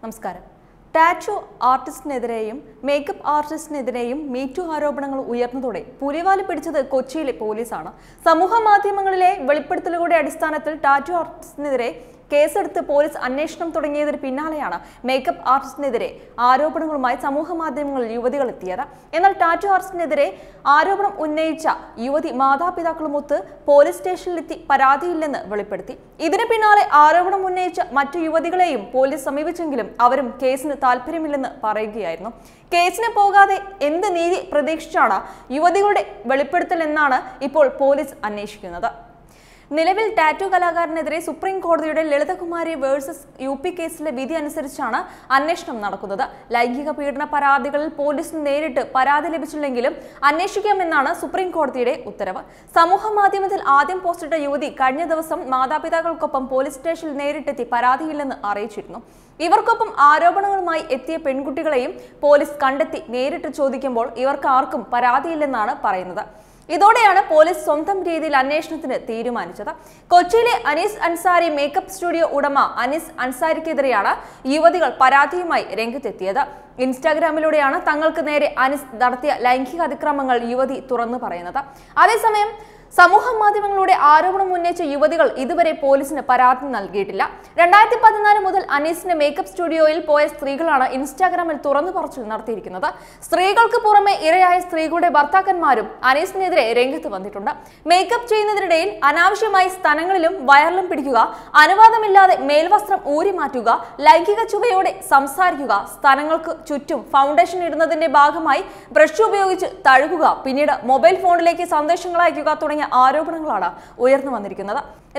നമസ്കാരം. ടാറ്റു ആർട്ടിസ്റ്റിനെതിരെയും മേക്കപ്പ് ആർട്ടിസ്റ്റിനെതിരെയും മീറ്റു ആരോപണങ്ങൾ ഉയർന്നതോടെ പുലിവാല് പിടിച്ചത് കൊച്ചിയിലെ പോലീസാണ്. സമൂഹ മാധ്യമങ്ങളിലെ വെളിപ്പെടുത്തലുകളുടെ അടിസ്ഥാനത്തിൽ ടാറ്റു ആർട്ടിസ്റ്റിനെതിരെ കേസെടുത്ത് പോലീസ് അന്വേഷണം തുടങ്ങിയതിന് പിന്നാലെയാണ് മേക്കപ്പ് ആർട്ടിസ്റ്റിനെതിരെ ആരോപണങ്ങളുമായി സമൂഹ മാധ്യമങ്ങളിൽ യുവതികൾ എത്തിയത്. എന്നാൽ ടാറ്റു ആർട്ടിസ്റ്റിനെതിരെ ആരോപണം ഉന്നയിച്ച യുവതി മാതാപിതാക്കളുമൊത്ത് പോലീസ് സ്റ്റേഷനിലെത്തി പരാതിയില്ലെന്ന് വെളിപ്പെടുത്തി. ഇതിന് പിന്നാലെ ആരോപണം ഉന്നയിച്ച മറ്റു യുവതികളെയും പോലീസ് സമീപിച്ചെങ്കിലും അവരും കേസിന് താല്പര്യമില്ലെന്ന് പറയുകയായിരുന്നു. കേസിന് പോകാതെ എന്ത് നീതി പ്രതീക്ഷിച്ചാണ് യുവതികളുടെ വെളിപ്പെടുത്തൽ എന്നാണ് ഇപ്പോൾ പോലീസ് അന്വേഷിക്കുന്നത്. നിലവിൽ ടാറ്റു കലാകാരനെതിരെ സുപ്രീം കോടതിയുടെ ലളിതകുമാരി വേഴ്സസ് UP കേസിലെ വിധി അനുസരിച്ചാണ് അന്വേഷണം നടക്കുന്നത്. ലൈംഗിക പീഡന പരാതികളിൽ പോലീസിന് നേരിട്ട് പരാതി ലഭിച്ചില്ലെങ്കിലും അന്വേഷിക്കാമെന്നാണ് സുപ്രീം കോടതിയുടെ ഉത്തരവ്. സമൂഹ മാധ്യമത്തിൽ ആദ്യം പോസ്റ്റിട്ട യുവതി കഴിഞ്ഞ ദിവസം മാതാപിതാക്കൾക്കൊപ്പം പോലീസ് സ്റ്റേഷനിൽ നേരിട്ടെത്തി പരാതിയില്ലെന്ന് അറിയിച്ചിരുന്നു. ഇവർക്കൊപ്പം ആരോപണങ്ങളുമായി എത്തിയ പെൺകുട്ടികളെയും പോലീസ് കണ്ടെത്തി നേരിട്ട് ചോദിക്കുമ്പോൾ ഇവർക്ക് ആർക്കും പരാതിയില്ലെന്നാണ് പറയുന്നത്. ഇതോടെയാണ് പോലീസ് സ്വന്തം രീതിയിൽ അന്വേഷണത്തിന് തീരുമാനിച്ചത്. കൊച്ചിയിലെ അനീസ് അൻസാരി മേക്കപ്പ് സ്റ്റുഡിയോ ഉടമ അനീസ് അൻസാരിക്കെതിരെയാണ് യുവതികൾ പരാതിയുമായി രംഗത്തെത്തിയത്. ഇൻസ്റ്റാഗ്രാമിലൂടെയാണ് തങ്ങൾക്ക് നേരെ അനീസ് നടത്തിയ ലൈംഗിക അതിക്രമങ്ങൾ യുവതി തുറന്നു പറയുന്നത്. അതേസമയം സമൂഹ മാധ്യമങ്ങളുടെ ആരോപണം ഉന്നയിച്ച യുവതികൾ ഇതുവരെ പോലീസിന് പരാതി നൽകിയിട്ടില്ല. 2014 മുതൽ അനീസിന്റെ മേക്കപ്പ് സ്റ്റുഡിയോയിൽ പോയ സ്ത്രീകളാണ് ഇൻസ്റ്റാഗ്രാമിൽ തുറന്നു പറച്ചിൽ നടത്തിയിരിക്കുന്നത്. സ്ത്രീകൾക്ക് പുറമെ ഇരയായ സ്ത്രീകളുടെ ഭർത്താക്കന്മാരും അനീസിനെതിരെ രംഗത്ത് വന്നിട്ടുണ്ട്. മേക്കപ്പ് ചെയ്യുന്നതിനിടയിൽ അനാവശ്യമായി സ്തനങ്ങളിലും വയറിലും പിടിക്കുക, അനുവാദമില്ലാതെ മേൽവസ്ത്രം ഊരി മാറ്റുക, ലൈംഗിക ചുവയോടെ സംസാരിക്കുക, സ്തനങ്ങൾക്ക് ചുറ്റും ഫൗണ്ടേഷൻ ഇടുന്നതിന്റെ ഭാഗമായി ബ്രഷ് ഉപയോഗിച്ച് തഴുകുക, പിന്നീട് മൊബൈൽ ഫോണിലേക്ക് സന്ദേശങ്ങൾ അയക്കുക തുടങ്ങിയ ആരോപണങ്ങളാണ് ഉയർന്നു വന്നിരിക്കുന്നത്.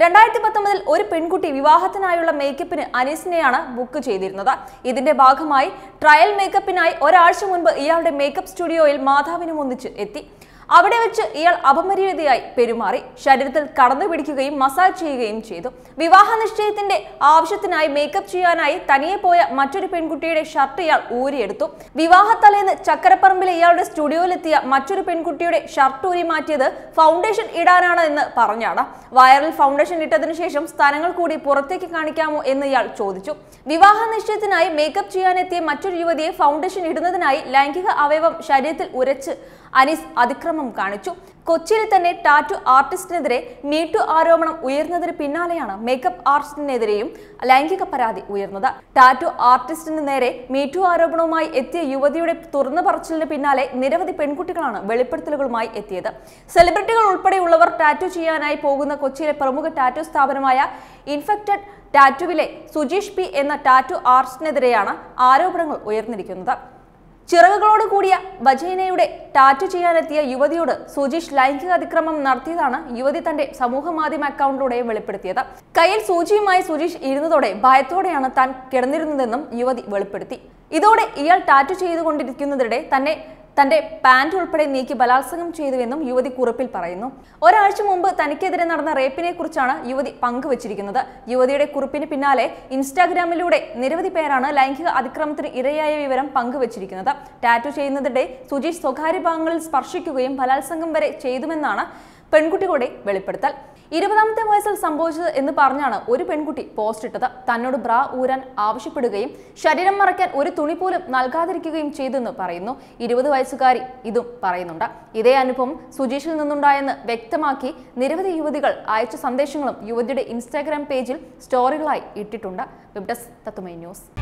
2019 ഒരു പെൺകുട്ടി വിവാഹത്തിനായുള്ള മേക്കപ്പിന് അനീസിനെയാണ് ബുക്ക് ചെയ്തിരുന്നത്. ഇതിന്റെ ഭാഗമായി ട്രയൽ മേക്കപ്പിനായി ഒരാഴ്ച മുൻപ് ഇയാളുടെ മേക്കപ്പ് സ്റ്റുഡിയോയിൽ മാതാവിനും ഒന്നിച്ച് എത്തി. അവിടെ വെച്ച് ഇയാൾ അപമര്യാദയായി പെരുമാറി, ശരീരത്തിൽ കടന്നു പിടിക്കുകയും മസാജ് ചെയ്യുകയും ചെയ്തു. വിവാഹ നിശ്ചയത്തിന്റെ ആവശ്യത്തിനായി മേക്കപ്പ് ചെയ്യാനായി തനിയെ പോയ മറ്റൊരു പെൺകുട്ടിയുടെ ഷർട്ട് ഇയാൾ ഊരിയെടുത്തു. വിവാഹത്തലേന്ന് ചക്കരപ്പറമ്പിലെ ഇയാളുടെ സ്റ്റുഡിയോയിലെത്തിയ മറ്റൊരു പെൺകുട്ടിയുടെ ഷർട്ട് ഊരി മാറ്റിയത് ഫൗണ്ടേഷൻ ഇടാനാണ് എന്ന് പറഞ്ഞാണ്. വയറിൽ ഫൗണ്ടേഷൻ ഇട്ടതിനു ശേഷം സ്തനങ്ങൾ കൂടി പുറത്തേക്ക് കാണിക്കാമോ എന്ന് ഇയാൾ ചോദിച്ചു. വിവാഹ നിശ്ചയത്തിനായി മേക്കപ്പ് ചെയ്യാനെത്തിയ മറ്റൊരു യുവതിയെ ഫൗണ്ടേഷൻ ഇടുന്നതിനായി ലൈംഗിക അവയവം ശരീരത്തിൽ ഉരച്ച് അനീസ് അതിക്രമം കാണിച്ചു. കൊച്ചിയിൽ തന്നെ ടാറ്റു ആർട്ടിസ്റ്റിനെതിരെ മീറ്റു ആരോപണം ഉയർന്നതിന് പിന്നാലെയാണ് മേക്കപ്പ് ആർട്ടിസ്റ്റിനെതിരെയും ലൈംഗിക പരാതി ഉയർന്നത്. ടാറ്റു ആർട്ടിസ്റ്റിന് നേരെ മീറ്റു ആരോപണവുമായി എത്തിയ യുവതിയുടെ തുറന്നു പറച്ചിലിന് പിന്നാലെ നിരവധി പെൺകുട്ടികളാണ് വെളിപ്പെടുത്തലുകളുമായി എത്തിയത്. സെലിബ്രിറ്റികൾ ഉൾപ്പെടെയുള്ളവർ ടാറ്റു ചെയ്യാനായി പോകുന്ന കൊച്ചിയിലെ പ്രമുഖ ടാറ്റു സ്ഥാപനമായ ഇൻഫെക്റ്റഡ് ടാറ്റുവിലെ സുജീഷ് P എന്ന ടാറ്റു ആർട്ടിസ്റ്റിനെതിരെയാണ് ആരോപണങ്ങൾ ഉയർന്നിരിക്കുന്നത്. ചിറകുകളോട് കൂടിയ വജൈനയുടെ ടാറ്റു ചെയ്യാനെത്തിയ യുവതിയോട് സുജീഷ് ലൈംഗിക അതിക്രമം നടത്തിയതാണ് യുവതി തന്റെ സമൂഹ മാധ്യമ അക്കൗണ്ടിലൂടെ വെളിപ്പെടുത്തിയത്. കയ്യിൽ സൂചിയുമായി സുജീഷ് ഇരുന്നതോടെ ഭയത്തോടെയാണ് താൻ കിടന്നിരുന്നതെന്നും യുവതി വെളിപ്പെടുത്തി. ഇതോടെ ഇയാൾ ടാറ്റു ചെയ്തുകൊണ്ടിരിക്കുന്നതിനിടെ തന്റെ പാന്റ് ഉൾപ്പെടെ നീക്കി ബലാത്സംഗം ചെയ്തുവെന്നും യുവതി കുറിപ്പിൽ പറയുന്നു. ഒരാഴ്ച മുമ്പ് തനിക്കെതിരെ നടന്ന റേപ്പിനെ കുറിച്ചാണ് യുവതി പങ്കുവച്ചിരിക്കുന്നത്. യുവതിയുടെ കുറിപ്പിന് പിന്നാലെ ഇൻസ്റ്റാഗ്രാമിലൂടെ നിരവധി പേരാണ് ലൈംഗിക അതിക്രമത്തിന് ഇരയായ വിവരം പങ്കുവച്ചിരിക്കുന്നത്. ടാറ്റു ചെയ്യുന്നതിനിടെ സുജീഷ് സ്വകാര്യ ഭാഗങ്ങളിൽ സ്പർശിക്കുകയും ബലാത്സംഗം വരെ ചെയ്തുവെന്നാണ് പെൺകുട്ടികളുടെ വെളിപ്പെടുത്തൽ. 20ാമത്തെ വയസ്സിൽ സംഭവിച്ചത് എന്ന് പറഞ്ഞാണ് ഒരു പെൺകുട്ടി പോസ്റ്റ് ഇട്ടത്. തന്നോട് ബ്രാ ഊരാൻ ആവശ്യപ്പെടുകയും ശരീരം മറയ്ക്കാൻ ഒരു തുണി പോലും നൽകാതിരിക്കുകയും ചെയ്തെന്ന് പറയുന്നു. 20 വയസ്സുകാരി ഇതും പറയുന്നുണ്ട്. ഇതേ അനുഭവം സുജീഷിൽ നിന്നുണ്ടായെന്ന് വ്യക്തമാക്കി നിരവധി യുവതികൾ അയച്ച സന്ദേശങ്ങളും യുവതിയുടെ ഇൻസ്റ്റാഗ്രാം പേജിൽ സ്റ്റോറികളായി ഇട്ടിട്ടുണ്ട്. വെബ് ഡെസ്ക് തത്തുമൈ ന്യൂസ്.